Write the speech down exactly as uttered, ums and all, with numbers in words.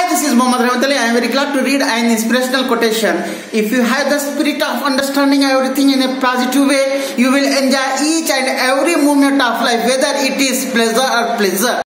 this is Mohammad Rahmatali. I am very glad to read an inspirational quotation. If you have the spirit of understanding everything in a positive way, you will enjoy each and every moment of life, whether it is pleasure or pleasure.